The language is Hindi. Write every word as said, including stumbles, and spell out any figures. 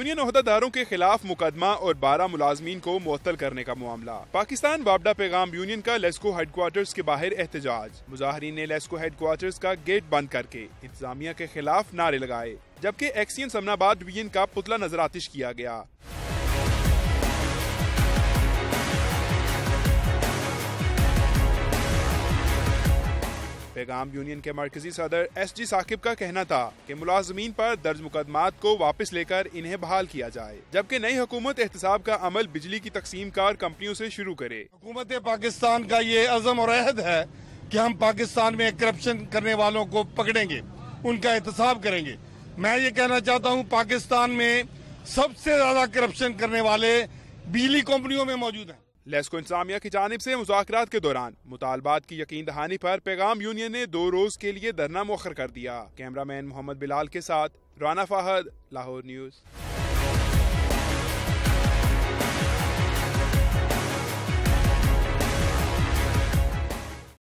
यूनियन ओहदेदारों के खिलाफ मुकदमा और बारह मुलाजमीन को मुअत्तल करने का मामला। पाकिस्तान वापडा पैगाम यूनियन का लेस्को हेडक्वार्टर्स के बाहर एहतजाज। मुजाहरीन ने लेस्को हेडक्वार्टर्स का गेट बंद करके इंतजामिया के खिलाफ नारे लगाए, जबकि एक्सियन समनाबाद डिवीजन का पुतला नजरातिश किया गया। पैगाम यूनियन के मरकजी सदर एस जी साकिब का कहना था कि मुलाजमीन पर दर्ज मुकदमात को वापस लेकर इन्हें बहाल किया जाए, जबकि नई हुकूमत एहतसाब का अमल बिजली की तकसीम कार कंपनियों से शुरू करे। हुकूमत पाकिस्तान का ये अज़म और अहद है कि हम पाकिस्तान में करप्शन करने वालों को पकड़ेंगे, उनका एहतसाब करेंगे। मैं ये कहना चाहता हूँ, पाकिस्तान में सबसे ज्यादा करप्शन करने वाले बिजली कंपनियों में मौजूद हैं। लेस्को इंतजामिया की जानिब से मुज़ाकरात के दौरान मुतालबात की यकीन दहानी पर पैगाम यूनियन ने दो रोज के लिए धरना मुअख्खर कर दिया। कैमरामैन मोहम्मद बिलाल के साथ राना फाहद, लाहौर न्यूज।